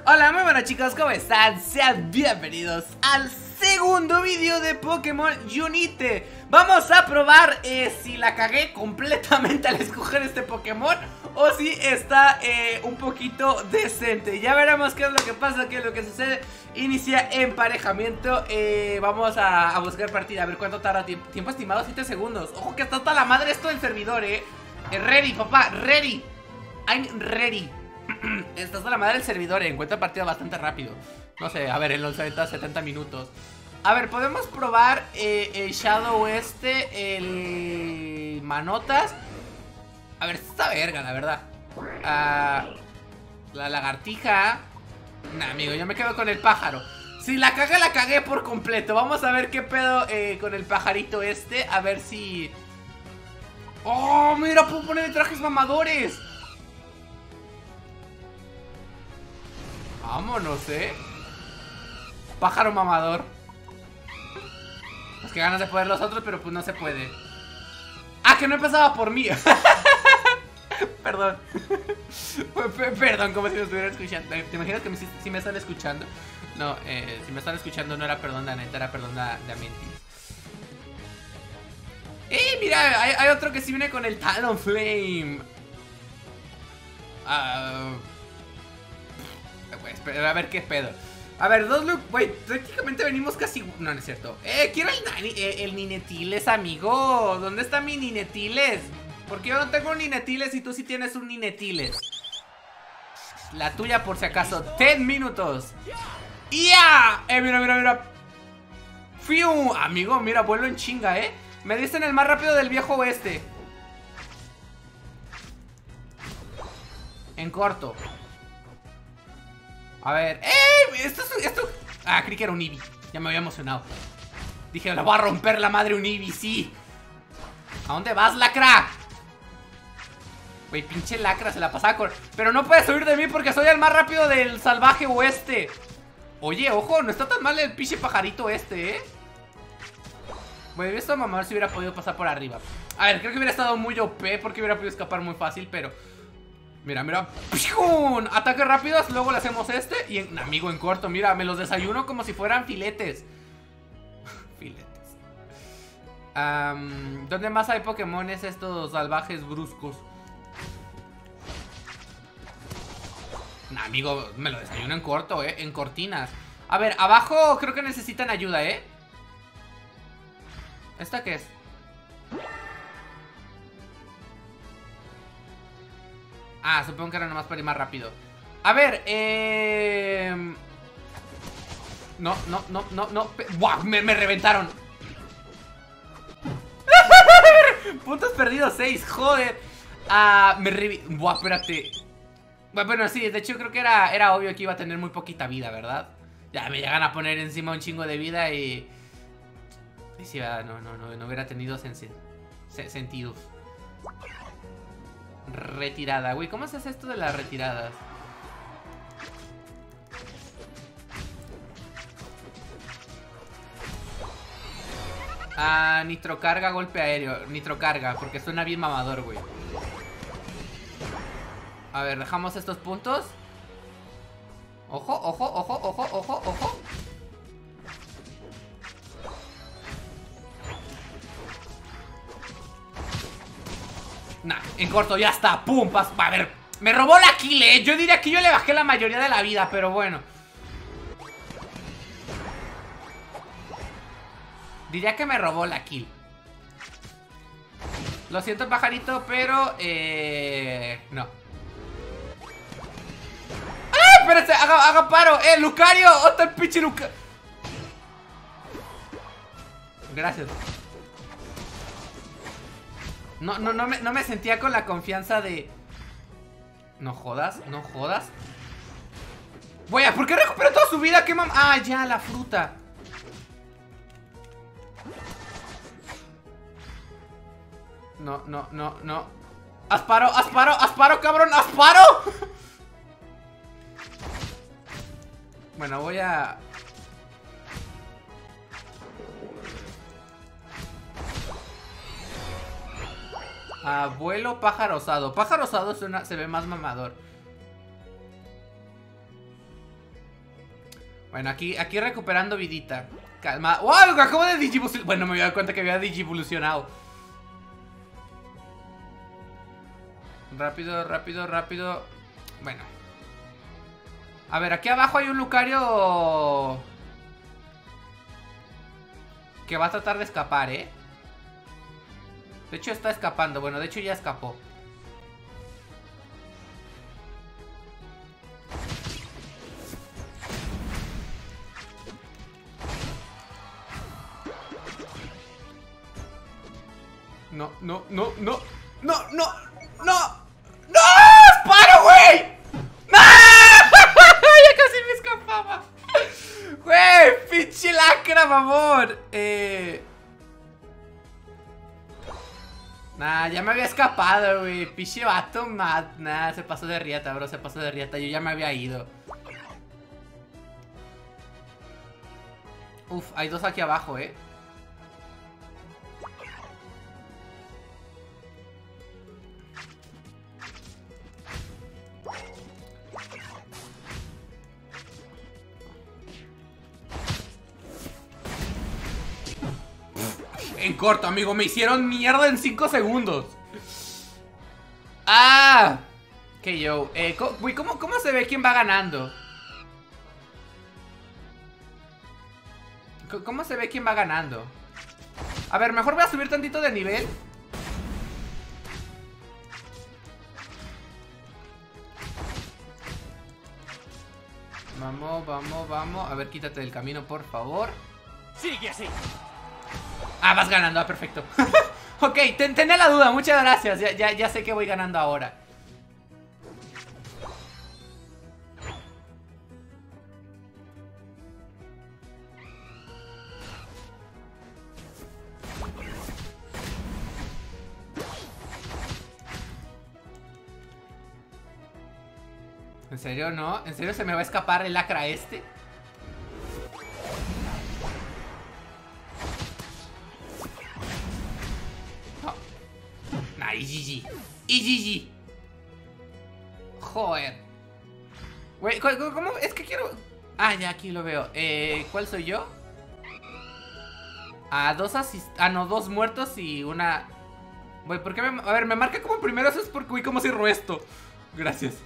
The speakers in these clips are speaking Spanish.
Hola, muy buenas chicos, ¿cómo están? Sean bienvenidos al segundo vídeo de Pokémon Unite. Vamos a probar si la cagué completamente al escoger este Pokémon o si está un poquito decente. Ya veremos qué es lo que pasa, qué es lo que sucede. Inicia emparejamiento. Vamos a buscar partida, a ver cuánto tarda. Tiempo estimado 7 segundos. Ojo que está hasta la madre esto del servidor, ready, papá, ready. I'm ready. Estás hasta la madre del servidor, encuentra partida bastante rápido. No sé, a ver, en los 70 minutos. A ver, podemos probar el Shadow el Manotas. A ver, esta verga, la verdad. La lagartija. Nah, amigo, yo me quedo con el pájaro. Si la cagué por completo. Vamos a ver qué pedo con el pajarito este. A ver si... ¡Oh, mira! Puedo poner trajes mamadores. Vámonos, pájaro mamador. Pues que ganas de poder los otros, pero pues no se puede. Ah, que no empezaba por mí. Perdón. Perdón, como si me estuvieran escuchando. ¿Te imaginas que si me están escuchando? No, si me están escuchando no era perdón de neta, era perdón de Amentis. Mira, hay otro que sí viene con el Talonflame. A ver qué pedo. A ver, dos look. Güey, prácticamente venimos casi. No, no es cierto. Quiero el Ninetiles, amigo. ¿Dónde está mi Ninetiles? Porque yo no tengo un Ninetiles y tú sí tienes un Ninetiles. La tuya por si acaso. 10 minutos. ¡Ya! Mira. ¡Fiu! Amigo, mira, vuelo en chinga, Me diste en el más rápido del viejo oeste. En corto. A ver, esto. Ah, creí que era un Eevee. Ya me había emocionado. Dije, la voy a romper la madre un Eevee, sí. ¿A dónde vas, lacra? Güey, pinche lacra, se la pasaba con... Pero no puedes huir de mí porque soy el más rápido del salvaje oeste. Oye, ojo, no está tan mal el pinche pajarito este, Güey, esto mamá si hubiera podido pasar por arriba. A ver, creo que hubiera estado muy OP porque hubiera podido escapar muy fácil, pero... Mira. ¡Pium! Ataques rápidos, luego le hacemos este. Y amigo, en corto, mira, me los desayuno como si fueran filetes. Filetes. ¿Dónde más hay Pokémones estos salvajes bruscos? Amigo, me lo desayuno en corto, en cortinas. A ver, abajo creo que necesitan ayuda, ¿Esta qué es? Ah, supongo que era nomás para ir más rápido. A ver, No. ¡Buah! Me reventaron. Puntos perdidos 6, joder. Buah, espérate. Bueno, sí, de hecho creo que era obvio que iba a tener muy poquita vida, ¿verdad? Ya me llegan a poner encima un chingo de vida y... sí, no hubiera tenido sentido. Retirada, güey, ¿cómo se hace esto de las retiradas? Nitrocarga, golpe aéreo. Nitrocarga, porque suena bien mamador, güey. A ver, dejamos estos puntos. Ojo. Nah, en corto, ya está. Pum, a ver, me robó la kill, Yo diría que yo le bajé la mayoría de la vida, pero bueno. Diría que me robó la kill. Lo siento, pajarito, pero... no. ¡Ah! Espérense, haga paro. Lucario, otro pinche Lucario. Gracias. No me sentía con la confianza de... No jodas. Güey, ¿por qué recuperó toda su vida? ¿Qué Ah, ya, la fruta. No. Asparo, cabrón, asparo. Bueno, voy a... Vuelo pájaro osado. Pájaro osado se ve más mamador. Bueno, aquí recuperando vidita. Calma. ¡Wow! Acabo de digivolucionar. Bueno, me había dado cuenta que había digivolucionado. Rápido, rápido, rápido. Bueno. A ver, aquí abajo hay un Lucario que va a tratar de escapar, ¿eh? De hecho está escapando. Bueno, de hecho ya escapó. No, no, no, no. No, no, no. ¡No! ¡Paro, güey! ¡No! Ya casi me escapaba. Güey, pinche lacra, mamón. Nah, ya me había escapado, güey. Pinche vato, nah, se pasó de riata, bro. Se pasó de riata. Yo ya me había ido. Uf, hay dos aquí abajo, En corto, amigo, me hicieron mierda en 5 segundos. Ah, que yo, ¿cómo se ve quién va ganando? ¿Cómo se ve quién va ganando? A ver, mejor voy a subir tantito de nivel. Vamos, vamos, vamos. A ver, quítate del camino, por favor. Sigue así. Ah, vas ganando, ah, perfecto. Ok, tenía la duda, muchas gracias. Ya sé que voy ganando ahora. ¿En serio no? ¿En serio se me va a escapar el lacra este? Y GG. Y GG. Joder. Güey, ¿cómo? Es que quiero... Ah, ya aquí lo veo. ¿Cuál soy yo? Ah, no, 2 muertos y una... Güey, ¿por qué me... A ver, me marca como primero. Eso es porque, güey, ¿cómo cierro esto? Gracias.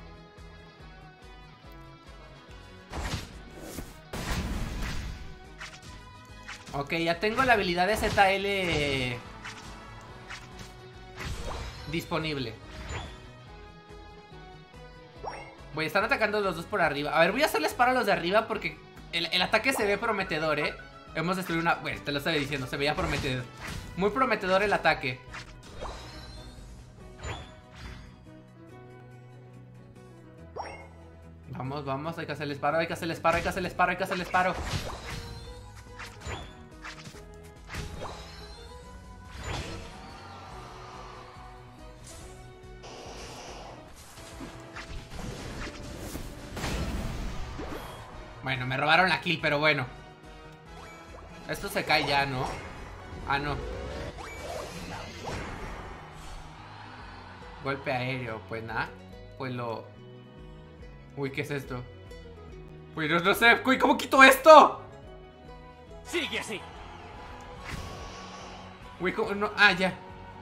Ok, ya tengo la habilidad de ZL disponible. Voy a estar atacando los dos por arriba. A ver, voy a hacerles paro a los de arriba porque el ataque se ve prometedor, Hemos destruido una... Bueno, te lo estaba diciendo, se veía prometedor. Muy prometedor el ataque. Vamos, vamos, hay que hacerles paro, hay que hacerles paro, hay que hacerles paro, hay que hacerles paro. Bueno, me robaron la kill, pero bueno. Esto se cae ya, ¿no? Ah, no. Golpe aéreo, pues nada. Pues lo... Uy, ¿qué es esto? Uy, no sé, uy, ¿cómo quito esto? Sigue así. Uy, ¿cómo? No, ah, ya.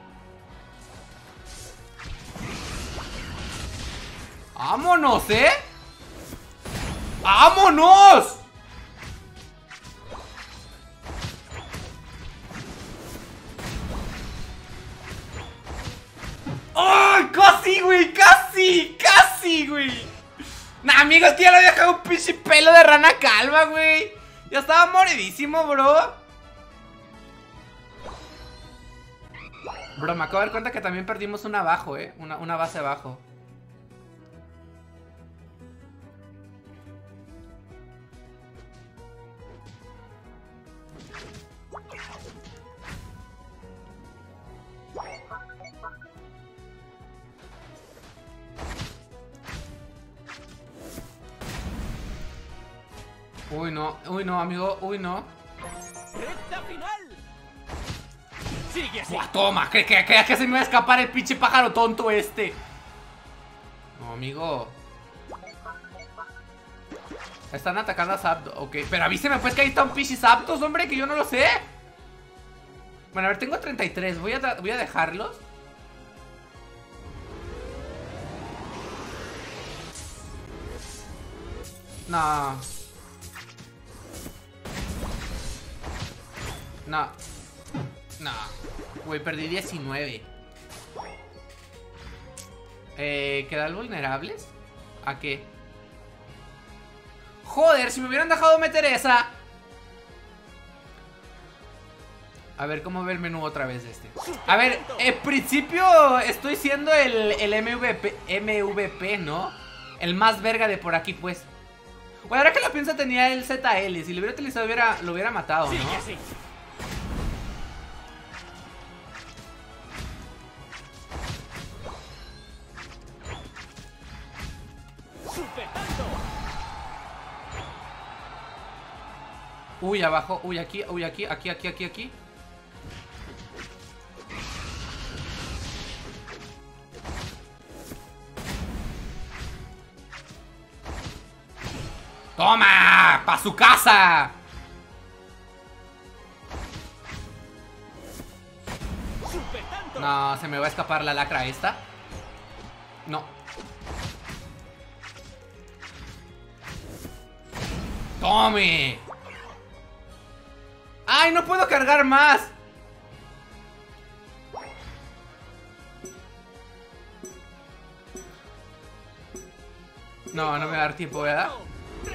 ¡Vámonos, ¡vámonos! ¡Ay! ¡Casi, güey! ¡Casi! ¡Casi, güey! Nah, amigos, que ya le había dejado un pinche pelo de rana calva, güey. Ya estaba moridísimo, bro. Bro, me acabo de dar cuenta que también perdimos una abajo, una base abajo. Uy, no, amigo, uy, no. ¡Recta final! Sigue así. ¡Buah, toma! Que se me va a escapar el pinche pájaro tonto este. No, amigo. Están atacando a Zapdos. Ok, pero avíseme pues que ahí está un Pichi Zapdos, hombre, que yo no lo sé. Bueno, a ver, tengo 33. Voy a dejarlos. No. No. No. Güey, perdí 19. ¿Quedan vulnerables? ¿A qué? Joder, si me hubieran dejado meter esa. A ver, ¿cómo ve el menú otra vez de este? A ver, en principio estoy siendo el MVP, ¿no? El más verga de por aquí, pues. Bueno, ahora que lo pienso tenía el ZL. Si lo hubiera utilizado lo hubiera matado, ¿no? Sigue así. Uy, abajo, uy, aquí, aquí. ¡Toma! ¡Pa' su casa! No, se me va a escapar la lacra esta. No. ¡Tome! ¡Ay, no puedo cargar más! No, no me va a dar tiempo, ¿verdad? 3,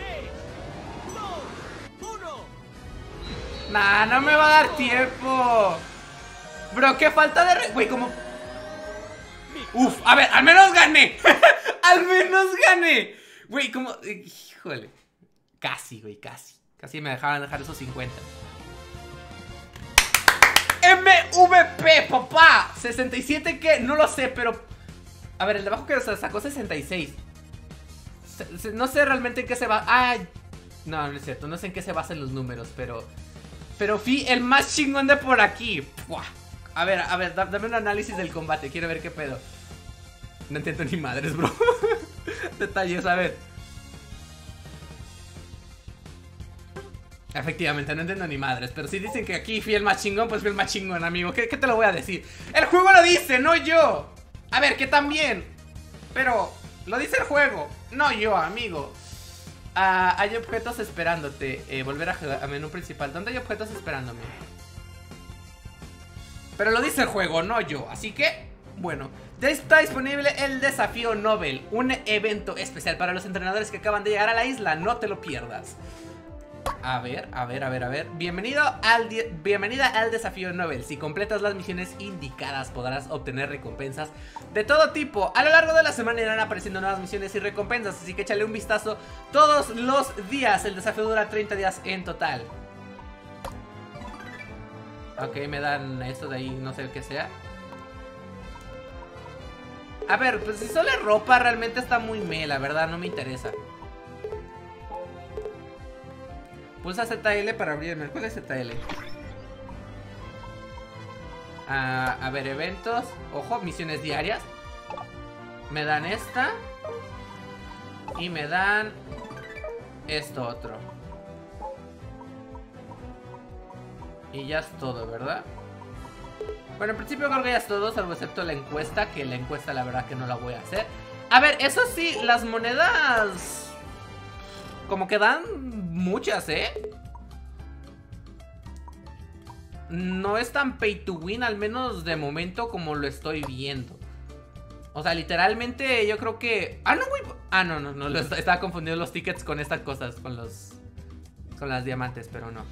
2, 1. Nah, no me va a dar tiempo. Bro, qué falta de... Güey, como... Uf, a ver, al menos gané. Al menos gané. Güey, como... Híjole. Casi, güey, casi. Casi me dejaban dejar esos 50. MVP, papá. 67, ¿qué? No lo sé, pero... A ver, el de abajo que sacó 66. No sé realmente en qué se va... Ay, no, no es cierto. No sé en qué se basan los números, pero fui el más chingón de por aquí. Buah. A ver, dame un análisis del combate. Quiero ver qué pedo. No entiendo ni madres, bro. Detalles, a ver. Efectivamente, no entiendo ni madres. Pero si dicen que aquí fui el más chingón, pues fui el más chingón, amigo. ¿Qué te lo voy a decir? El juego lo dice, no yo. A ver, que también. Pero lo dice el juego, no yo, amigo. Hay objetos esperándote. Volver a menú principal. ¿Dónde hay objetos esperándome? Pero lo dice el juego, no yo. Así que, bueno, ya está disponible el desafío Nobel. Un evento especial para los entrenadores que acaban de llegar a la isla. No te lo pierdas. A ver. Bienvenida al desafío Nobel. Si completas las misiones indicadas podrás obtener recompensas de todo tipo. A lo largo de la semana irán apareciendo nuevas misiones y recompensas, así que échale un vistazo todos los días. El desafío dura 30 días en total. Ok, me dan esto de ahí, no sé qué sea. A ver, pues si solo es ropa realmente está muy la verdad, no me interesa. Pulsa ZL para abrirme. ¿Cuál es ZL? A ver, eventos. Ojo, misiones diarias. Me dan esta. Y me dan esto otro. Y ya es todo, ¿verdad? Bueno, en principio creo que ya es todo, salvo excepto la encuesta. Que la encuesta la verdad que no la voy a hacer. A ver, eso sí, las monedas como que dan muchas, ¿eh? No es tan pay to win, al menos de momento, como lo estoy viendo. O sea, literalmente yo creo que... Ah, no, güey. Ah, no, estaba confundiendo los tickets con estas cosas, con las diamantes, pero no.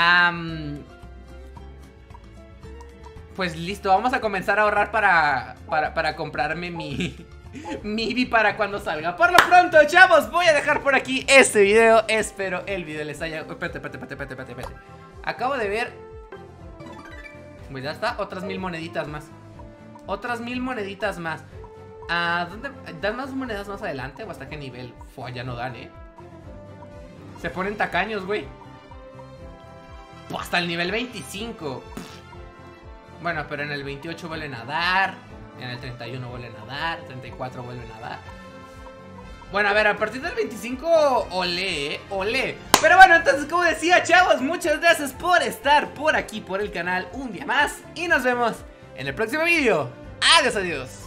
Pues listo, vamos a comenzar a ahorrar para comprarme mi Eevee para cuando salga. Por lo pronto, chavos, voy a dejar por aquí este video. Espero el video les haya... Espérate. Acabo de ver... Pues ya está, otras 1000 moneditas más. Otras 1000 moneditas más. ¿Dónde? ¿Dan más monedas más adelante? ¿O hasta qué nivel? Fua, ya no dan, Se ponen tacaños, güey. Hasta el nivel 25. Bueno, pero en el 28 vuelven a dar. En el 31 vuelven a dar. 34 vuelven a dar. Bueno, a ver, a partir del 25, olé, olé. Pero bueno, entonces como decía, chavos, muchas gracias por estar por aquí, por el canal un día más. Y nos vemos en el próximo video. Adiós, adiós.